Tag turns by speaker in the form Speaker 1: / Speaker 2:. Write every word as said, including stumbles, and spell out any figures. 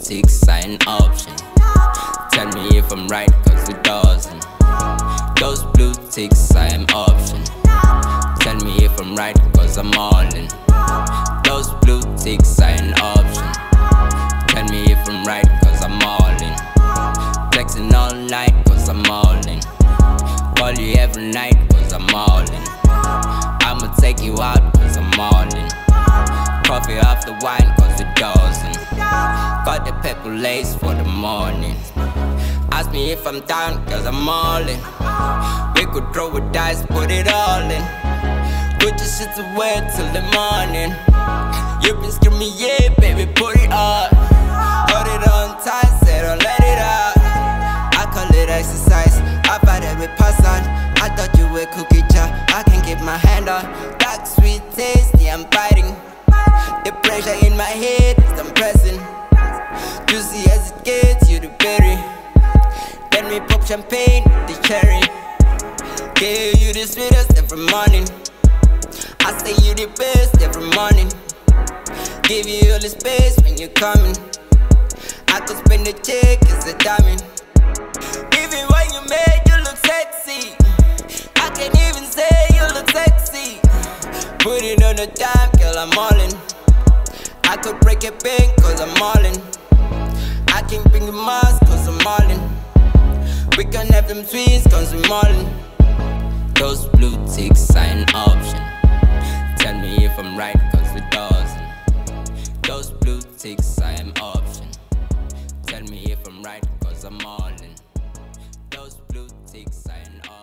Speaker 1: ticks are an option. Tell me if I'm right, cause it doesn't. Those blue ticks are an option. Tell me if I'm right, cause I'm all in. Those blue ticks are an option. Tell me if I'm right, cause I'm all in. Texting all night, cause I'm all in. Call you every night, cause I'm all in. I'ma take you out, cause I'm all in. Coffee off the wine, cause it doesn't. Got the pepper lace for the morning. Ask me if I'm down, cause I'm all in. We could throw a dice, put it all in. Put your shit away till the morning. You been screaming, yeah, baby, put it on. Hold it on tight, say don't let it out. I call it exercise, I fight every pass on. I thought you were cookie jar, I can keep my hand on. Dark, sweet, tasty, I'm biting. The pressure in my head is I'm pressing. Juicy as it gets, you the berry. Let me pop champagne with the cherry. Give you the sweetest every morning. I say you the best every morning. Give you all the space when you're coming. I could spend the check as a diamond. Even when you made, you look sexy. I can't even say you look sexy. Put it on the time, girl, I'm all in. I could break a bank, cause I'm all in. I can bring the mask, cause I'm all in. We can have them twins, cause I'm all in. Those blue ticks are an option. Tell me if I'm right, cause it doesn't. Those blue ticks are an option. Tell me if I'm right, cause I'm all in. Those blue ticks are an option.